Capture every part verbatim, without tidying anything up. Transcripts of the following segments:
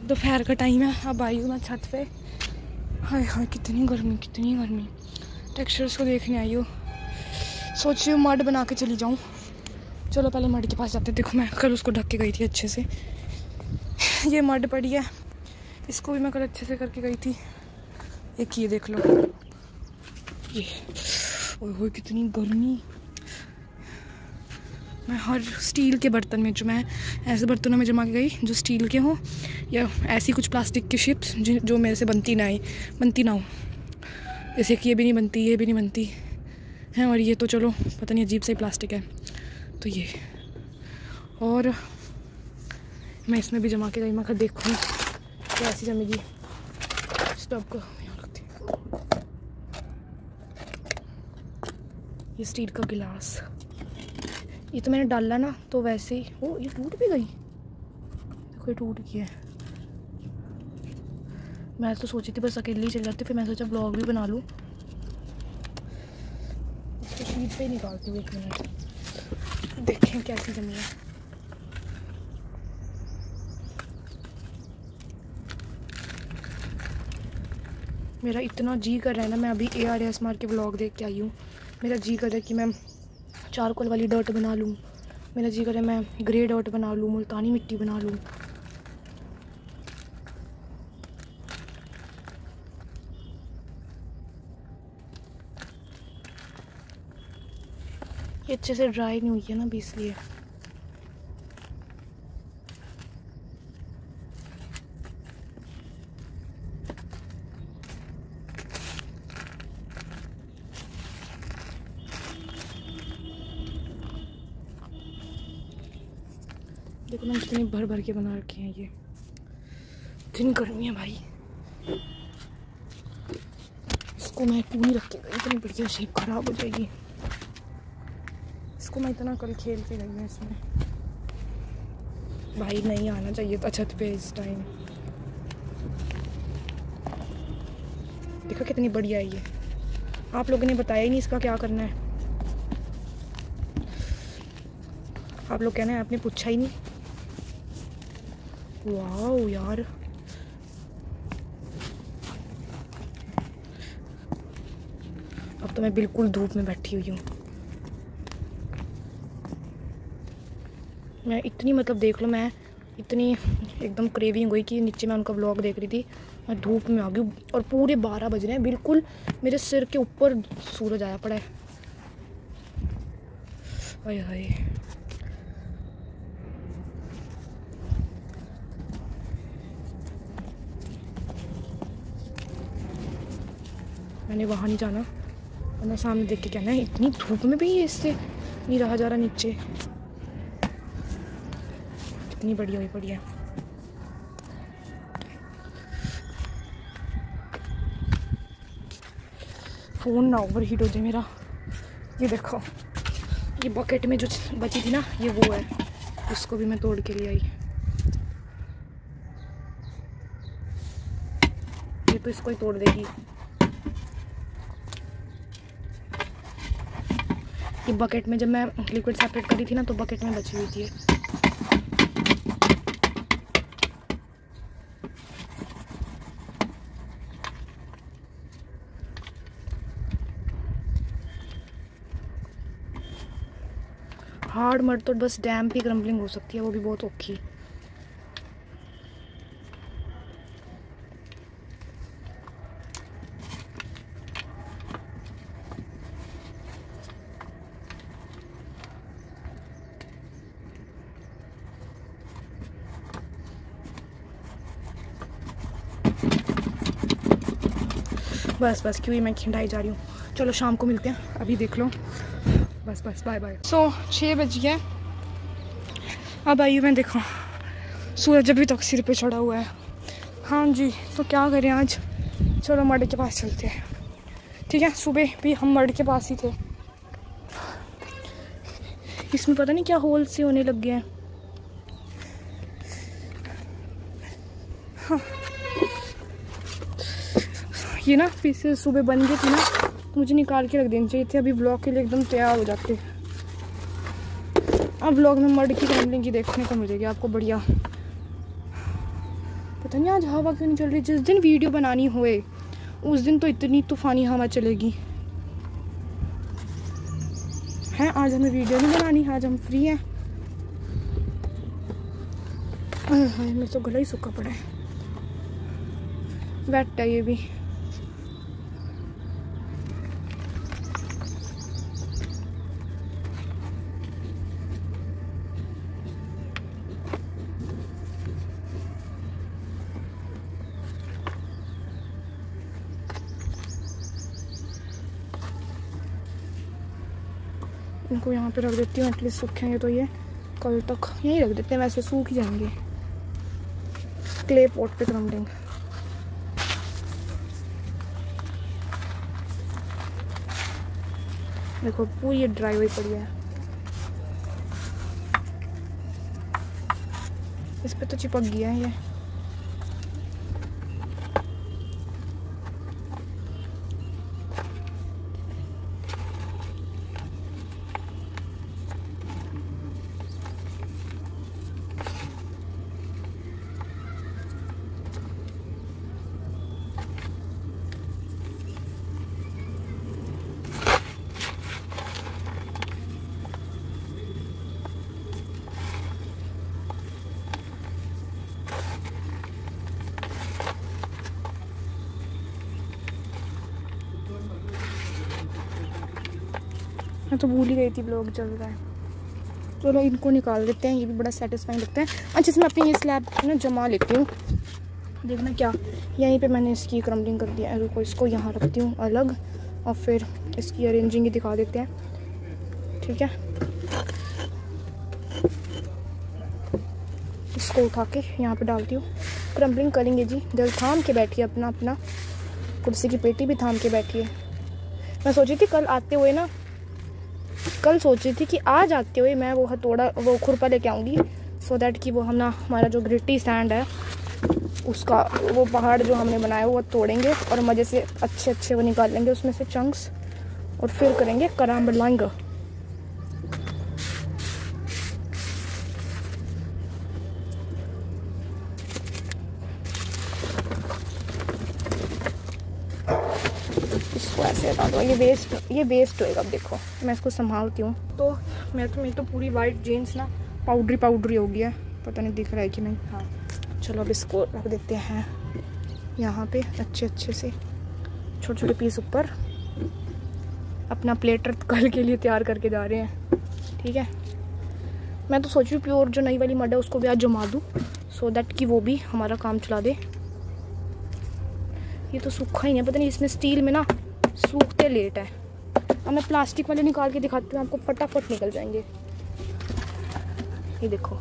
दोपहर का टाइम है। अब आई हूँ मैं छत पे। हाय हाय कितनी गर्मी कितनी गर्मी। टेक्सचर्स को देखने आई हूँ। सोच रही हूँ मड बना के चली जाऊँ। चलो पहले मड के पास जाते। देखो मैं कल उसको ढक के गई थी अच्छे से। ये मड पड़ी है, इसको भी मैं कल अच्छे से करके गई थी। एक ये देख लो, ये ओए होए कितनी गर्मी। मैं हर स्टील के बर्तन में, जो मैं ऐसे बर्तनों में जमा के गई जो स्टील के हों, या ऐसी कुछ प्लास्टिक की शिप्स जो मेरे से बनती ना आई बनती ना हो। जैसे कि ये भी नहीं बनती, ये भी नहीं बनती है, और ये तो चलो पता नहीं अजीब सा ही प्लास्टिक है। तो ये, और मैं इसमें भी जमा के गई। मैं कहा देखूँ कैसी जमेगी। स्टोव को यहाँ रखती हूँ। ये स्टील का गिलास, ये तो मैंने डाला ना तो वैसे ही। ओ ये टूट भी गई, देखो ये टूट गई है। मैं तो सोची थी बस अकेले ही चल जाती, फिर मैं सोचा ब्लॉग भी बना लूँ। इसको शीट पे निकालती हूँ, एक मिनट देखें कैसी जमी है। मेरा इतना जी कर रहा है ना, मैं अभी ए आर एस मार के ब्लॉग देख के आई हूँ। मेरा जी कर रहा है कि मैं चारकोल वाली डॉट बना लूँ। मेरा जी कर रहा है मैं ग्रे डॉट बना लूँ, मुल्तानी मिट्टी बना लूँ। ये अच्छे से ड्राई नहीं हुई है ना अभी, इसलिए। देखो मैंने कितनी भर भर के बना रखे हैं। ये इतनी गर्मी है भाई। इसको मैं पूरी रख के गई, इतनी बढ़िया शेप खराब हो जाएगी। इसको मैं इतना कल खेल के गई हूँ इसमें। भाई नहीं आना चाहिए था छत पे इस टाइम। देखो कितनी बढ़िया है ये। आप लोगों ने बताया ही नहीं इसका क्या करना है। आप लोग कहना है आपने पूछा ही नहीं। वाह यार, अब तो मैं बिल्कुल धूप में बैठी हुई हूँ। मैं इतनी, मतलब देख लो, मैं इतनी एकदम क्रेविंग हुई कि नीचे मैं उनका व्लॉग देख रही थी, मैं धूप में आ गई। और पूरे बारह बज रहे हैं, बिल्कुल मेरे सिर के ऊपर सूरज आया पड़ा है। हाय हाय, मैंने वहाँ नहीं जाना, वरना सामने देख के कहना है इतनी धूप में भी ये इससे नहीं रहा जा रहा नीचे। कितनी बढ़िया हुई पड़ी है। फ़ोन ना ओवर हीट हो जाए मेरा। ये देखो, ये बकेट में जो बची थी ना, ये वो है। इसको भी मैं तोड़ के ले आई। ये तो इसको ही तोड़ देगी। ये बकेट में जब मैं लिक्विड सेपरेट करी थी ना, तो बकेट में बची हुई थी। हार्ड मड तो बस डैम पे क्रम्बलिंग हो सकती है, वो भी बहुत औखी। बस बस क्यों ही मैं खिंडाई जा रही हूँ। चलो शाम को मिलते हैं, अभी देख लो। बस बस बाय बाय। सो छः बज गया, अब आई मैं। देखो सूरज अभी तक सिर पे चढ़ा हुआ है। हाँ जी, तो क्या करें आज। चलो मड के पास चलते हैं, ठीक है। सुबह भी हम मड के पास ही थे। इसमें पता नहीं क्या होल से होने लग गए हैं। हाँ, ये ना पीछे सुबह बन गई थी ना, तो मुझे निकाल के रख देनी चाहिए थे। अभी व्लॉग के लिए एकदम तैयार हो जाते। अब व्लॉग में मड की क्रम्बलिंग की देखने को मिलेगी आपको, बढ़िया। पता नहीं आज हवा क्यों नहीं चल रही। जिस दिन वीडियो बनानी होए उस दिन तो इतनी तूफ़ानी हवा चलेगी। है आज हमें वीडियो नहीं बनानी, आज हम फ्री हैं। हाय मेरा तो गला ही सूखा पड़ा है, वेट है ये भी। इनको यहाँ पे रख देती हूँ, एटलीस्ट सूखेंगे तो ये कल तक यहीं रख देते हैं, वैसे सूख ही जाएंगे। क्ले पॉट पे क्रम्बलिंग। देखो पूरी ड्राई हुई पड़ी है, इस पे तो चिपक गया है ये। मैं तो भूल ही गई थी ब्लॉग चल रहा है। चलो इनको निकाल देते हैं, ये भी बड़ा सेटिस्फाइंग लगता है। अच्छा इसमें अपनी ये स्लैब ना जमा लेती हूँ। देखना क्या यहीं पे मैंने इसकी क्रम्बलिंग कर दिया है। रुको इसको यहाँ रखती हूँ अलग और फिर इसकी अरेंजिंग ही दिखा देते हैं। ठीक है इसको उठा के यहाँ पे डालती हूँ। क्रम्बलिंग करेंगे जी, दिल थाम के बैठिए अपना अपना, कुर्सी की पेटी भी थाम के बैठिए। मैं सोची थी कल आते हुए ना कल सोची थी कि आज आते हुए मैं वो हथौड़ा वो खुरपा लेके आऊँगी, सो दैट कि वो हम ना हमारा जो ग्रिटी सैंड है उसका वो पहाड़ जो हमने बनाया वो तोड़ेंगे और मज़े से अच्छे अच्छे वो निकाल लेंगे उसमें से चंक्स, और फिर करेंगे क्रम्बलिंग। इसको ऐसे हटा दो, ये वेस्ट ये वेस्ट होएगा। अब देखो मैं इसको संभालती हूँ। तो मैं तो मेरी तो पूरी वाइट जीन्स ना पाउडरी पाउडरी हो गया है, पता नहीं दिख रहा है कि नहीं। हाँ चलो अब इसको रख देते हैं यहाँ पे अच्छे अच्छे से, छोटे छोटे पीस ऊपर। अपना प्लेटर कल के लिए तैयार करके जा रहे हैं। ठीक है मैं तो सोच रही हूँ प्योर जो नई वाली मड है उसको भी आज जमा दूँ, सो दैट कि वो भी हमारा काम चला दे। ये तो सूखा ही नहीं, पता नहीं इसमें स्टील में ना सूखते लेट है। अब मैं प्लास्टिक वाले निकाल के दिखाती हूँ आपको, फटाफट निकल जाएंगे। ये देखो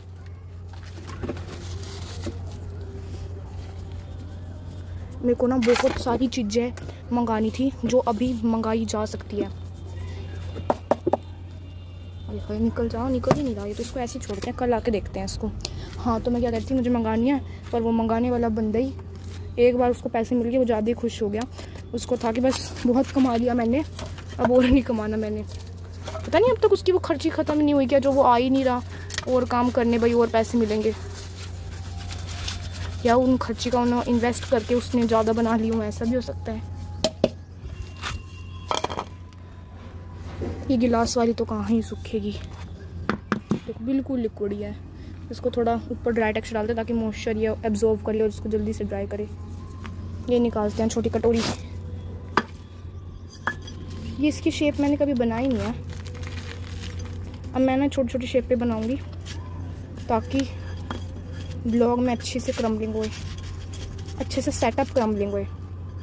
मेरे को ना बहुत सारी चीज़ें मंगानी थी जो अभी मंगाई जा सकती है। अरे निकल जाओ, निकल ही नहीं रहा ये तो। इसको ऐसे ही छोड़ते हैं, कल आके देखते हैं इसको। हाँ तो मैं क्या कहती हूँ मुझे मंगानी है, पर वो मंगाने वाला बंदा ही एक बार उसको पैसे मिल गए वो ज़्यादा ही खुश हो गया। उसको था कि बस बहुत कमा लिया मैंने, अब और नहीं कमाना मैंने। पता नहीं अब तक उसकी वो खर्ची ख़त्म नहीं हुई क्या, जो वो आ ही नहीं रहा और काम करने भाई और पैसे मिलेंगे, या उन खर्ची का उन्होंने इन्वेस्ट करके उसने ज़्यादा बना ली हूँ, ऐसा भी हो सकता है। ये गिलास वाली तो कहाँ ही सूखेगी, देखो बिल्कुल लिक्विड है। इसको थोड़ा ऊपर ड्राई टेक्सचर डालते हैं ताकि मॉइस्चर ये एब्जॉर्व कर ले और इसको जल्दी से ड्राई करे। ये निकालते हैं छोटी कटोरी। ये इसकी शेप मैंने कभी बनाई नहीं है, अब मैं ना छोटी छोटी शेप पे बनाऊंगी ताकि ब्लॉग में अच्छे से क्रम्बलिंग होए, अच्छे से सेटअप क्रम्बलिंग होए।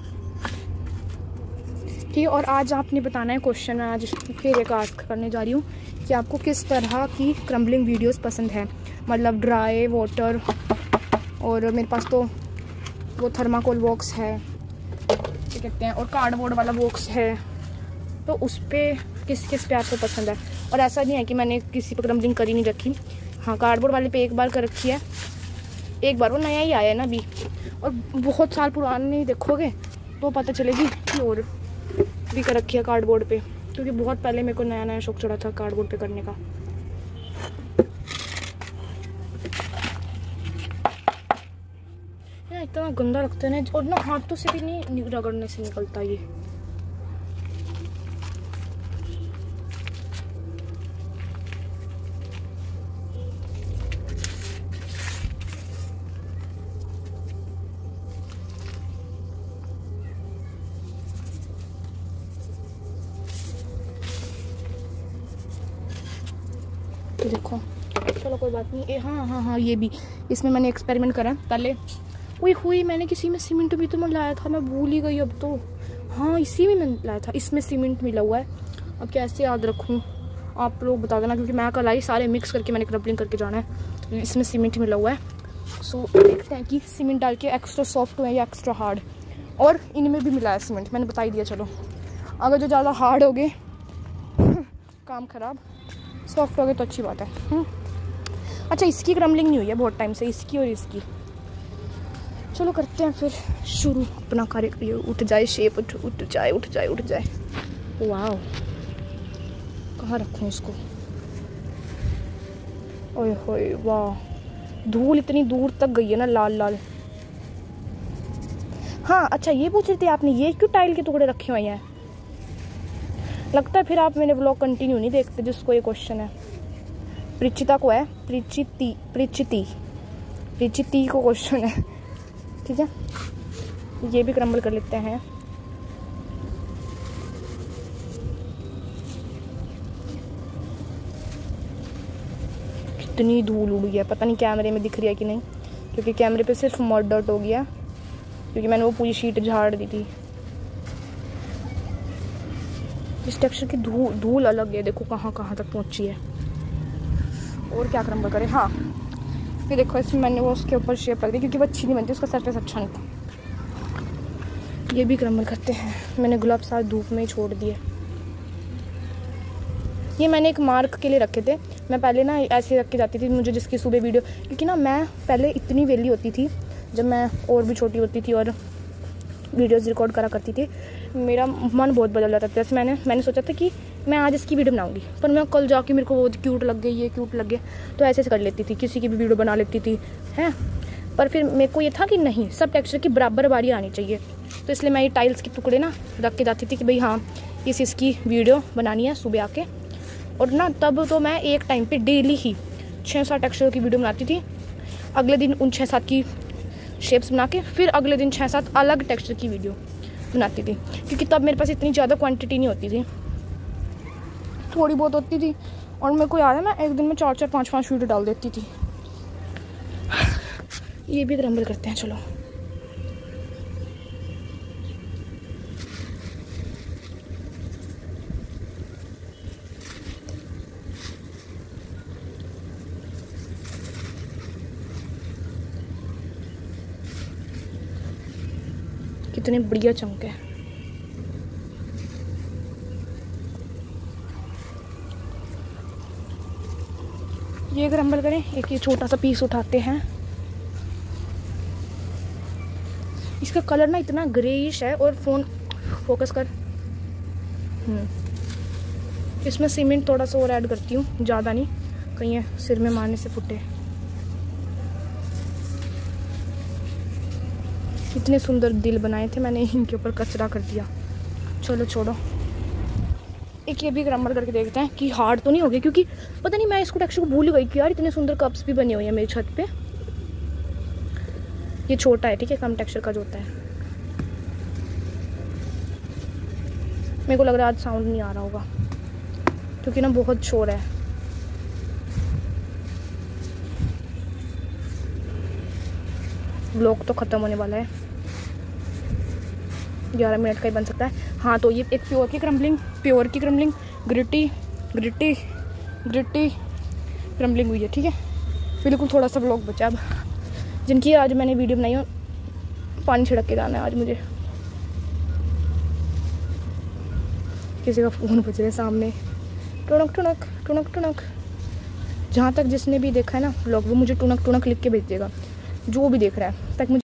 ठीक है और आज आपने बताना है क्वेश्चन, आज फिर एक आस्क करने जा रही हूँ कि आपको किस तरह की क्रम्बलिंग वीडियोस पसंद है, मतलब ड्राई वाटर, और मेरे पास तो वो थर्माकोल बॉक्स है क्या कहते हैं, और कार्डबोर्ड वाला बॉक्स है, तो उस पर किस किस पे आपको पसंद है। और ऐसा नहीं है कि मैंने किसी पर क्रम्बलिंग करी नहीं रखी, हाँ कार्डबोर्ड वाले पे एक बार कर रखी है, एक बार वो नया ही आया है ना अभी, और बहुत साल पुराने देखोगे तो पता चलेगी कि और भी कर रखी है कार्डबोर्ड पे, क्योंकि बहुत पहले मेरे को नया नया शौक चढ़ा था कार्डबोर्ड पे करने का। इतना गंदा लगता है ना, और ना हाथों से भी नहीं रगड़ने से निकलता ये। तो देखो, चलो कोई बात नहीं। ए, हाँ हाँ हाँ ये भी, इसमें मैंने एक्सपेरिमेंट करा पहले। हुई हुई मैंने किसी में सीमेंट भी तो मैं लाया था, मैं भूल ही गई अब तो। हाँ इसी में मैंने लाया था, इसमें सीमेंट मिला हुआ है। अब कैसे याद रखूँ, आप लोग बता देना, क्योंकि मैं कल आई सारे मिक्स करके मैंने क्रम्बलिंग करके जाना है। इसमें सीमेंट मिला हुआ है। सो देखते हैं कि सीमेंट डाल के एक्स्ट्रा सॉफ्ट हुआ या एक्स्ट्रा हार्ड। और इनमें भी मिला है सीमेंट, मैंने बता ही दिया। चलो अगर जो ज़्यादा हार्ड हो गए काम ख़राब, सॉफ्ट हो गए तो अच्छी बात है। हुँ? अच्छा इसकी क्रम्बलिंग नहीं हुई है बहुत टाइम से, इसकी और इसकी। चलो करते हैं फिर शुरू अपना कार्य। उठ जाए शेप, उठ उठ जाए उठ जाए उठ जाए। वाह कहाँ रखूँ इसको? ओए होए वाह, धूल इतनी दूर तक गई है ना, लाल लाल। हाँ अच्छा ये पूछ रहे थे आपने, ये क्यों टाइल के टुकड़े रखे हुए हैं? लगता है फिर आप मेरे व्लॉग कंटिन्यू नहीं देखते, जिसको ये क्वेश्चन है। प्रिचिता को है, प्रिचिति प्रिचिति प्रिचिति को क्वेश्चन है। ठीक है ये भी क्रम्बल कर लेते हैं। कितनी धूल उड़ी है, पता नहीं कैमरे में दिख रही है कि नहीं, क्योंकि कैमरे पे सिर्फ मड डॉट हो गया, क्योंकि मैंने वो पूरी शीट झाड़ दी थी। इस टेक्सचर की धूल धूल अलग है, देखो कहाँ कहाँ तक पहुँची है। और क्या क्रम्बल करें? हाँ ये देखो, इसमें मैंने वो उसके ऊपर शेप लग दी, क्योंकि वो अच्छी नहीं बनती, उसका सरफेस अच्छा नहीं था। ये भी क्रम्बल करते हैं। मैंने गुलाब साथ धूप में ही छोड़ दिए। ये मैंने एक मार्क के लिए रखे थे। मैं पहले ना ऐसे रख के जाती थी, मुझे जिसकी सुबह वीडियो, क्योंकि ना मैं पहले इतनी वेली होती थी जब मैं और भी छोटी होती थी और वीडियोस रिकॉर्ड करा करती थी, मेरा मन बहुत बदल जाता था। जैसे मैंने मैंने सोचा था कि मैं आज इसकी वीडियो बनाऊंगी, पर मैं कल जाके मेरे को वो क्यूट लग गई, ये क्यूट लग गया, तो ऐसे ऐसे कर लेती थी, किसी की भी वीडियो बना लेती थी हैं। पर फिर मेरे को ये था कि नहीं, सब टेक्सचर की बराबर बारी आनी चाहिए, तो इसलिए मैं ये टाइल्स के टुकड़े ना रख के जाती थी कि भाई हाँ इस इसकी वीडियो बनानी है सुबह आके। और ना तब तो मैं एक टाइम पे डेली ही छः सात टेक्सचर की वीडियो बनाती थी। अगले दिन उन छः सात की शेप्स बना के फिर अगले दिन छः सात अलग टेक्सचर की वीडियो बनाती थी, क्योंकि तब मेरे पास इतनी ज़्यादा क्वांटिटी नहीं होती थी, थोड़ी बहुत होती थी। और मेरे को याद है मैं एक दिन में चार चार पाँच पाँच वीडियो डाल देती थी। ये भी क्रम्बल करते हैं। चलो कितने बढ़िया चंक है। ये क्रम्बल करें। एक ये छोटा सा पीस उठाते हैं। इसका कलर ना इतना ग्रेइश है, और फोन फोकस कर। हम्म इसमें सीमेंट थोड़ा सा और ऐड करती हूँ, ज़्यादा नहीं, कहीं ये सिर में मारने से फुटे। इतने सुंदर दिल बनाए थे मैंने, इनके ऊपर कचरा कर दिया। चलो छोड़ो। एक ये भी क्रम्बल करके देखते हैं कि हार्ड तो नहीं हो गया, क्योंकि पता नहीं मैं इसको टेक्सचर को भूल गई कि यार इतने सुंदर कप्स भी बने हुए हैं मेरी छत पे। ये छोटा है, ठीक है, कम टेक्सचर का जो होता है। मेरे को लग रहा है आज साउंड नहीं आ रहा होगा, क्योंकि ना बहुत शोर है। व्लॉग तो ख़त्म होने वाला है, ग्यारह मिनट का ही बन सकता है। हाँ तो ये एक प्योर की क्रम्बलिंग, प्योर की crumbling, gritty gritty gritty crumbling हुई है, ठीक है। बिल्कुल थोड़ा सा व्लॉग बचा अब, जिनकी आज मैंने वीडियो बनाई हो। पानी छिड़क के जाना है आज मुझे। किसी का फ़ोन बज रहा है सामने, टुनक टुनक टुनक टुनक। जहाँ तक जिसने भी देखा है ना व्लॉग, वो मुझे टुनक टुनक लिख के भेजिएगा, जो भी देख रहा है, ताकि मुझे